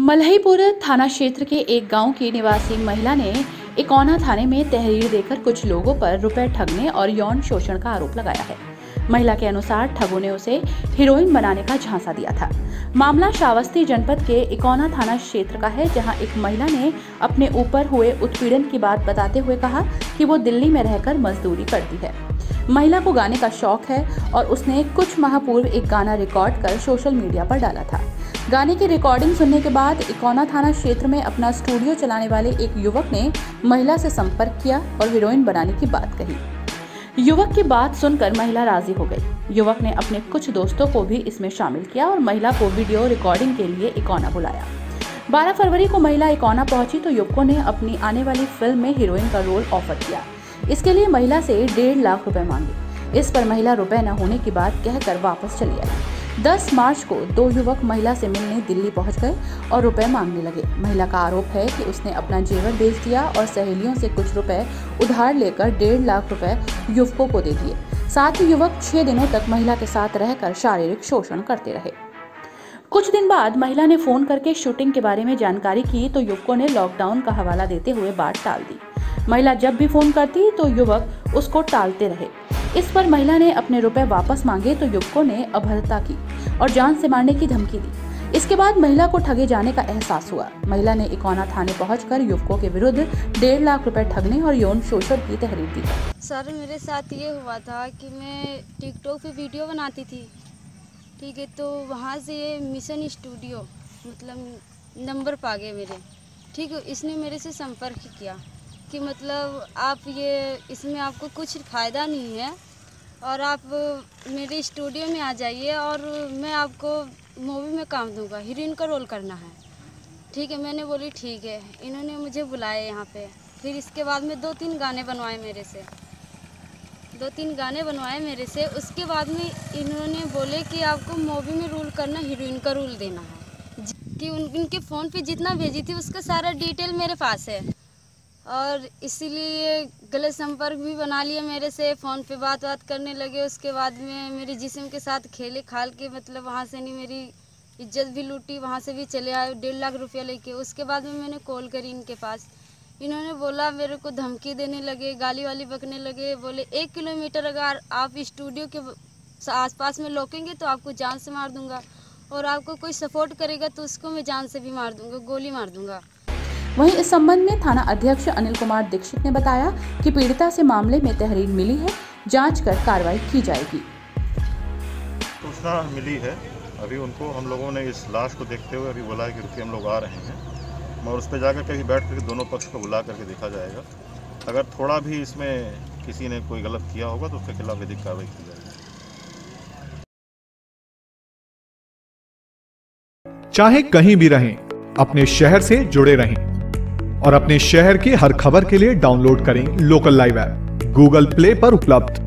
मल्हीपुर थाना क्षेत्र के एक गांव की निवासी महिला ने इकौना थाने में तहरीर देकर कुछ लोगों पर रुपए ठगने और यौन शोषण का आरोप लगाया है। महिला के अनुसार ठगों ने उसे हीरोइन बनाने का झांसा दिया था। मामला श्रावस्ती जनपद के इकौना थाना क्षेत्र का है, जहां एक महिला ने अपने ऊपर हुए उत्पीड़न की बात बताते हुए कहा कि वो दिल्ली में रहकर मजदूरी करती है। महिला को गाने का शौक है और उसने कुछ माह पूर्व एक गाना रिकॉर्ड कर सोशल मीडिया पर डाला था। गाने की रिकॉर्डिंग सुनने के बाद इकौना थाना क्षेत्र में अपना स्टूडियो चलाने वाले एक युवक ने महिला से संपर्क किया और हीरोइन बनाने की बात कही। युवक की बात सुनकर महिला राजी हो गई। युवक ने अपने कुछ दोस्तों को भी इसमें शामिल किया और महिला को वीडियो रिकॉर्डिंग के लिए इकौना बुलाया। 12 फरवरी को महिला इकौना पहुंची तो युवकों ने अपनी आने वाली फिल्म में हीरोइन का रोल ऑफर किया। इसके लिए महिला से 1.5 लाख रुपए मांगे। इस पर महिला रुपए न होने की बात कहकर वापस चली आई। 10 मार्च को 2 युवक महिला से मिलने दिल्ली पहुंच गए और रुपए मांगने लगे। महिला का आरोप है कि उसने अपना जेवर बेच दिया और सहेलियों से कुछ रुपए उधार लेकर 1.5 लाख रुपए युवकों को दे दिए। साथ ही युवक 6 दिनों तक महिला के साथ रहकर शारीरिक शोषण करते रहे। कुछ दिन बाद महिला ने फोन करके शूटिंग के बारे में जानकारी की तो युवकों ने लॉकडाउन का हवाला देते हुए बात टाल दी। महिला जब भी फोन करती तो युवक उसको टालते रहे। इस पर महिला ने अपने रुपए वापस मांगे तो युवकों ने अभद्रता की और जान से मारने की धमकी दी। इसके बाद महिला को ठगे जाने का एहसास हुआ। महिला ने इकौना थाने पहुंचकर युवकों के विरुद्ध 1.5 लाख रुपए ठगने और यौन शोषण की तहरीर दी। सर, मेरे साथ ये हुआ था कि मैं टिकटॉक पे वीडियो बनाती थी, ठीक है, तो वहाँ से ये मिशन स्टूडियो मतलब नंबर पा गए मेरे, ठीक है। इसने मेरे से संपर्क किया कि मतलब आप ये इसमें आपको कुछ फ़ायदा नहीं है और आप मेरे स्टूडियो में आ जाइए और मैं आपको मूवी में काम दूंगा, हीरोइन का रोल करना है, ठीक है। मैंने बोली ठीक है। इन्होंने मुझे बुलाया यहाँ पे। फिर इसके बाद में 2-3 गाने बनवाए मेरे से, 2-3 गाने बनवाए मेरे से। उसके बाद में इन्होंने बोले कि आपको मूवी में रोल करना, हीरोइन का रोल देना है, कि उनके फ़ोन पे जितना भेजी थी उसका सारा डिटेल मेरे पास है और इसीलिए गलत संपर्क भी बना लिया मेरे से। फ़ोन पे बात करने लगे। उसके बाद में मेरे जिस्म के साथ खेले खाल के मतलब वहाँ से नहीं, मेरी इज्जत भी लूटी, वहाँ से भी चले आए 1.5 लाख रुपया लेके। उसके बाद में मैंने कॉल करी इनके पास। इन्होंने बोला, मेरे को धमकी देने लगे, गाली वाली बकने लगे। बोले 1 किलोमीटर अगर आप स्टूडियो के आसपास में रोकेंगे तो आपको जान से मार दूंगा और आपको कोई सपोर्ट करेगा तो उसको मैं जान से भी मार दूंगा, गोली मार दूंगा। वहीं इस संबंध में थाना अध्यक्ष अनिल कुमार दीक्षित ने बताया कि पीड़िता से मामले में तहरीर मिली है, जांच कर कार्रवाई की जाएगी। सूचना मिली है, अभी उनको हम लोगों ने इस लाश को देखते हुए अभी बोला है कि रुकिए हम लोग आ रहे हैं, और उस पर जाकर कहीं बैठ कर दोनों पक्ष को बुला करके देखा जाएगा। अगर थोड़ा भी इसमें किसी ने कोई गलत किया होगा तो उसके खिलाफ विधिक कार्रवाई की जाएगी। चाहे कहीं भी रहें, अपने शहर से जुड़े रहें और अपने शहर की हर खबर के लिए डाउनलोड करें local live app, Google Play पर उपलब्ध।